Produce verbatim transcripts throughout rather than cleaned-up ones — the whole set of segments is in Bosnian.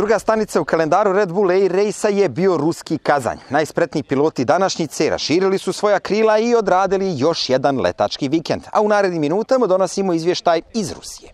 Druga stanica u kalendaru Red Bull Air Race-a je bio ruski Kazanj. Najspretniji piloti današnjice raširili su svoja krila i odradili još jedan letački vikend. A u narednim minutama donosimo izvještaj iz Rusije.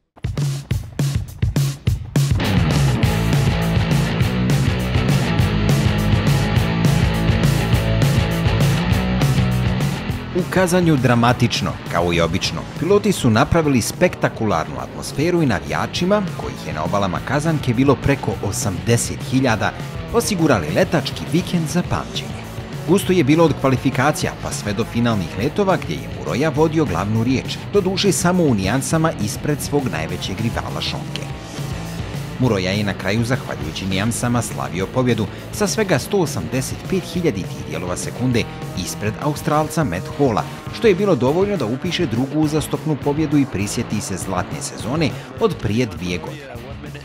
U Kazanju dramatično, kao i obično. Piloti su napravili spektakularnu atmosferu i navijačima, kojih je na obalama Kazanke bilo preko osamdeset hiljada, osigurali letački vikend za pamćenje. Gusto je bilo od kvalifikacija pa sve do finalnih letova gdje je Muroja vodio glavnu riječ, doduše samo u nijansama ispred svog najvećeg rivala Šonke. Muroja je na kraju, zahvaljujući nijansama, slavio pobjedu sa svega sto osamdeset pet hiljaditih dijelova sekunde ispred Australca Matt Halla, što je bilo dovoljno da upiše drugu uzastopnu pobjedu i prisjeti se zlatne sezone od prije dvije godine.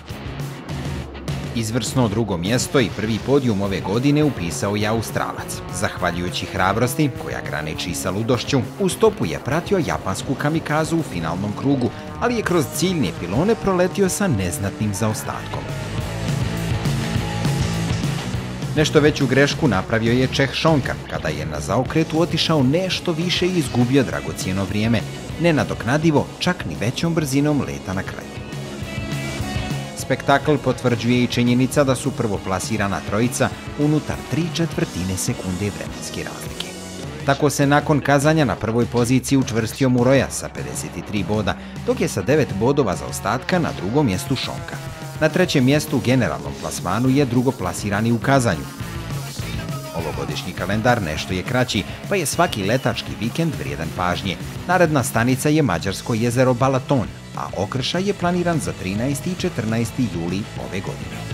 Izvrsno drugo mjesto i prvi podijum ove godine upisao je Australac. Zahvaljujući hrabrosti, koja graniči sa ludošću, u stopu je pratio japansku kamikazu u finalnom krugu, ali je kroz ciljne pilone proletio sa neznatnim zaostatkom. Nešto veću grešku napravio je Čeh Šonka, kada je na zaokretu otišao nešto više i izgubio dragocjeno vrijeme, nenadoknadivo čak ni većom brzinom leta na kraju. Spektakl potvrđuje i činjenica da su prvoplasirana trojica unutar tri četvrtine sekunde vremenske razlike. Tako se nakon Kazanja na prvoj poziciji učvrstio Muroja sa pedeset tri boda, dok je sa devet bodova zaostatka na drugom mjestu Šonka. Na trećem mjestu u generalnom plasmanu je drugoplasirani u Kazanju. Ovogodišnji kalendar nešto je kraći, pa je svaki letački vikend vrijedan pažnje. Naredna stanica je mađarsko jezero Balaton, a okršaj je planiran za trinaesti i četrnaesti juli ove godine.